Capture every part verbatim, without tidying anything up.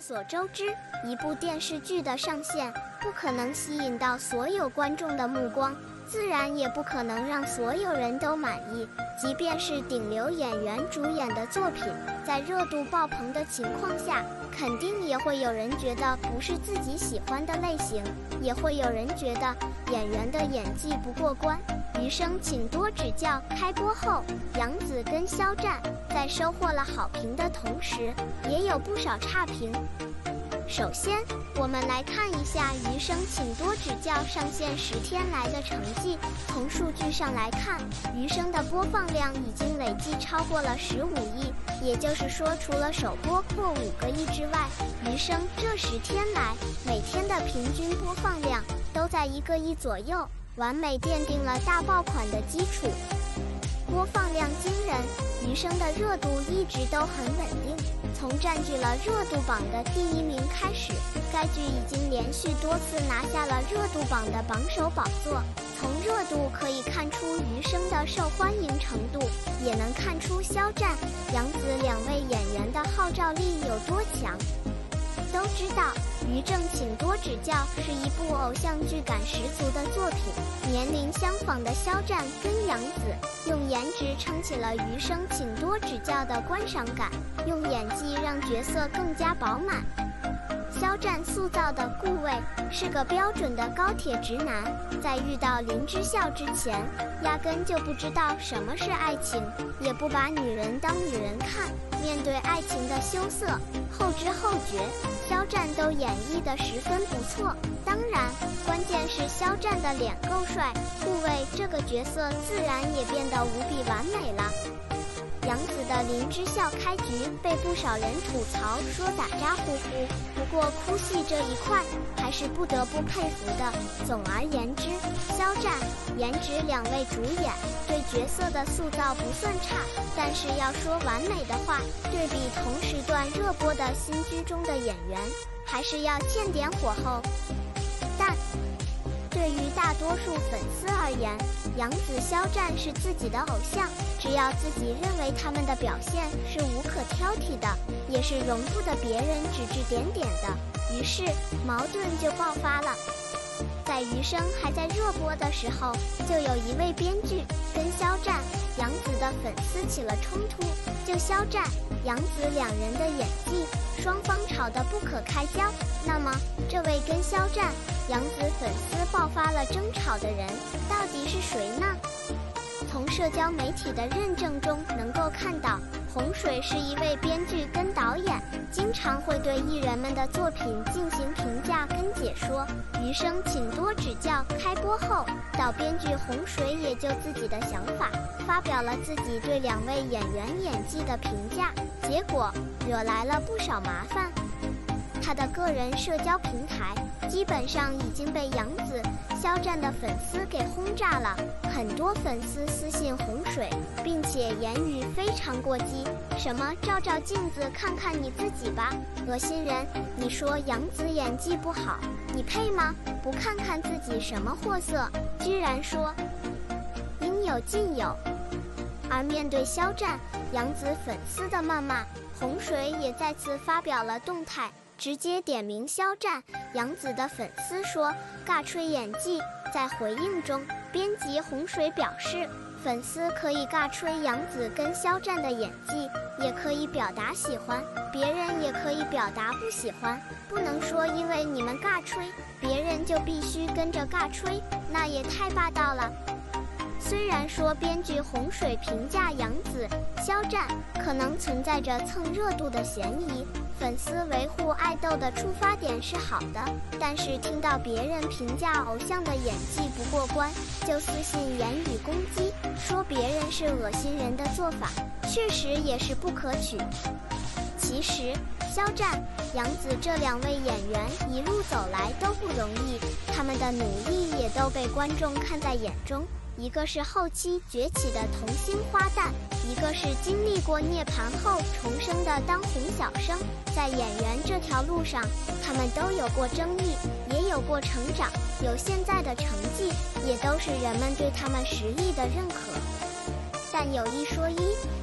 所周知，一部电视剧的上线不可能吸引到所有观众的目光，自然也不可能让所有人都满意。即便是顶流演员主演的作品，在热度爆棚的情况下，肯定也会有人觉得不是自己喜欢的类型，也会有人觉得演员的演技不过关。余生请多指教开播后，杨紫跟肖战在收获了好评的同时，也有不少差评。首先，我们来看一下《余生请多指教》上线十天来的成绩。从数据上来看，《余生》的播放量已经累计超过了十五亿，也就是说，除了首播破五个亿之外，《余生》这十天来每天的平均播放量都在一个亿左右，完美奠定了大爆款的基础。播放量惊人，《余生》的热度一直都很稳定。从占据了热度榜的第一名开始，该剧已经连续多次拿下了热度榜的榜首宝座。从热度可以看出余生的受欢迎程度，也能看出肖战、杨紫两位演员的号召力有多强。都知道《余正请多指教》是一部偶像剧感十足的作品，年龄相仿的肖战跟杨紫用颜值撑起了《余生请多指教》的观赏感，用演技让角色更加饱满。肖战塑造的顾魏是个标准的高铁直男，在遇到林之孝之前，压根就不知道什么是爱情，也不把女人当女人看，面对爱情的羞涩、后知后觉，肖战都演绎得十分不错。当然，关键是肖战的脸够帅，顾魏这个角色自然也变得无比完美了。杨紫的林之孝开局被不少人吐槽说打渣呼呼，不过哭戏这一块还是不得不佩服的。总而言之，肖战、颜值两位主演对角色的塑造不算差，但是要说完美的话，对比同时段热播的新剧中的演员，还是要欠点火候。但对于大多数粉丝而言，杨紫、肖战是自己的偶像，只要自己认为他们的表现是无可挑剔的，也是容不得别人指指点点的，于是矛盾就爆发了。在《余生》还在热播的时候，就有一位编剧跟肖战、杨紫的粉丝起了冲突，就肖战、杨紫两人的演技，双方吵得不可开交。那么，这位跟肖战、杨紫粉丝爆发了争吵的人，到底是谁呢？从社交媒体的认证中能够看到，洪水是一位编剧跟导演，经常会对艺人们的作品进行评价跟解说。余生请多指教开播后，导编剧洪水也就自己的想法发表了自己对两位演员演技的评价，结果惹来了不少麻烦。他的个人社交平台基本上已经被杨紫、肖战的粉丝给轰炸了，很多粉丝私信洪水，并且言语非常过激，什么照照镜子看看你自己吧，恶心人，你说杨紫演技不好，你配吗？不看看自己什么货色，居然说应有尽有。而面对肖战、杨紫粉丝的谩骂，洪水也再次发表了动态，直接点名肖战、杨紫的粉丝说尬吹演技。在回应中，编辑洪水表示，粉丝可以尬吹杨紫跟肖战的演技，也可以表达喜欢，别人也可以表达不喜欢，不能说因为你们尬吹，别人就必须跟着尬吹，那也太霸道了。虽然说编剧洪水评价杨紫、肖战可能存在着蹭热度的嫌疑，粉丝维护爱豆的出发点是好的，但是听到别人评价偶像的演技不过关，就私信言语攻击，说别人是恶心人的做法，确实也是不可取。其实，肖战、杨紫这两位演员一路走来都不容易，他们的努力也都被观众看在眼中。一个是后期崛起的童星花旦，一个是经历过涅槃后重生的当红小生。在演员这条路上，他们都有过争议，也有过成长，有现在的成绩，也都是人们对他们实力的认可。但有一说一，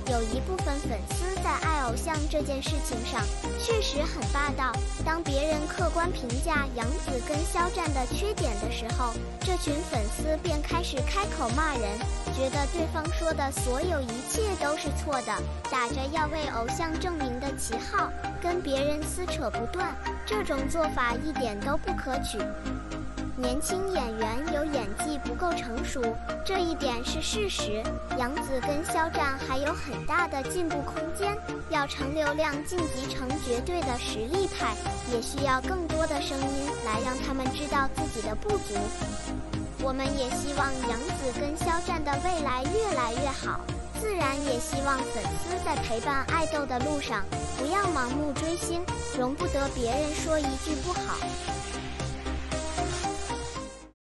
有一部分粉丝在爱偶像这件事情上确实很霸道，当别人客观评价杨紫跟肖战的缺点的时候，这群粉丝便开始开口骂人，觉得对方说的所有一切都是错的，打着要为偶像证明的旗号，跟别人撕扯不断，这种做法一点都不可取。年轻演员有演技不够成熟，这一点是事实。杨紫跟肖战还有很大的进步空间，要成流量晋级成绝对的实力派，也需要更多的声音来让他们知道自己的不足。我们也希望杨紫跟肖战的未来越来越好，自然也希望粉丝在陪伴爱豆的路上不要盲目追星，容不得别人说一句不好。